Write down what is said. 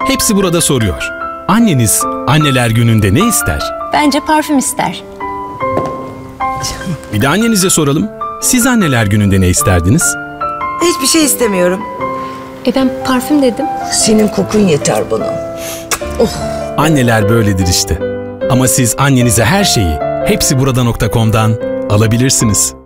Hepsi burada soruyor. Anneniz Anneler Günü'nde ne ister? Bence parfüm ister. Bir de annenize soralım. Siz Anneler Günü'nde ne isterdiniz? Hiçbir şey istemiyorum. Ben parfüm dedim. Senin kokun yeter bana. Anneler böyledir işte. Ama siz annenize her şeyi hepsiburada.com'dan alabilirsiniz.